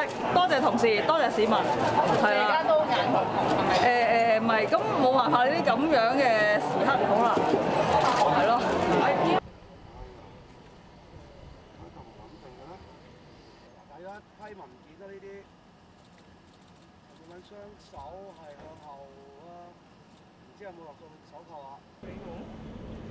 多謝同事，多謝市民，係啦。而家都眼紅。唔係，咁冇辦法，呢啲咁樣嘅時刻好難，係咯。 睇啦，批文件啦呢啲，用緊雙手係向後啦，唔知有冇落到手扣啊？